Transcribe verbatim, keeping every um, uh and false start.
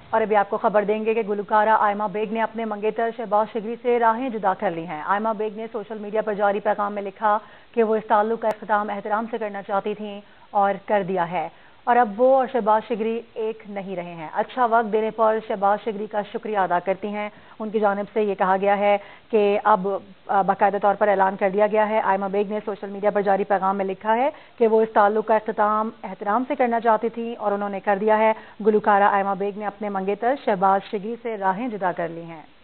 और अभी आपको खबर देंगे कि गुलकारा आयमा बेग ने अपने मंगेतर शहबाज शिगरी से राहें जुदा कर ली हैं। आयमा बेग ने सोशल मीडिया पर जारी पैगाम में लिखा कि वो इस ताल्लुक का इख्तिताम एहतराम से करना चाहती थीं और कर दिया है, और अब वो और शहबाज शिगरी एक नहीं रहे हैं। अच्छा वक्त देने पर शहबाज शिगरी का शुक्रिया अदा करती हैं। उनकी जानिब से ये कहा गया है कि अब बाकायदा तौर पर ऐलान कर दिया गया है। आयमा बेग ने सोशल मीडिया पर जारी पैगाम में लिखा है कि वो इस ताल्लुक का इख्तिताम एहतराम से करना चाहती थी और उन्होंने कर दिया है। गुलकारा आयमा बेग ने अपने मंगेतर शहबाज शिगरी से राहें जुदा कर ली हैं।